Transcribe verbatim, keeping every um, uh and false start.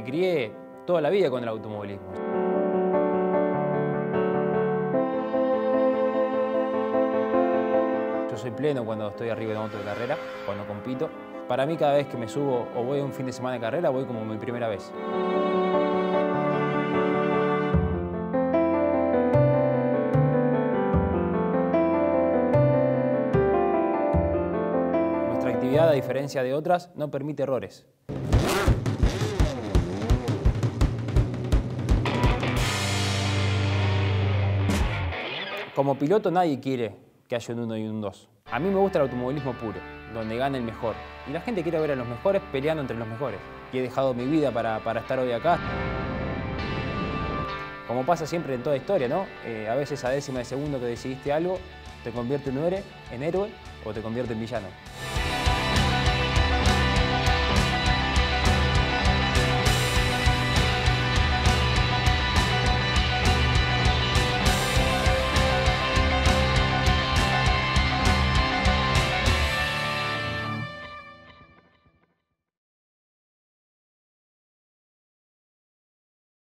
Me crié toda la vida con el automovilismo. Yo soy pleno cuando estoy arriba de una moto de carrera, cuando compito. Para mí, cada vez que me subo o voy a un fin de semana de carrera, voy como mi primera vez. Nuestra actividad, a diferencia de otras, no permite errores. Como piloto nadie quiere que haya un uno y un dos. A mí me gusta el automovilismo puro, donde gana el mejor. Y la gente quiere ver a los mejores peleando entre los mejores. Y he dejado mi vida para, para estar hoy acá. Como pasa siempre en toda historia, ¿no? Eh, a veces a décima de segundo que decidiste algo, te convierte en héroe, en héroe o te convierte en villano.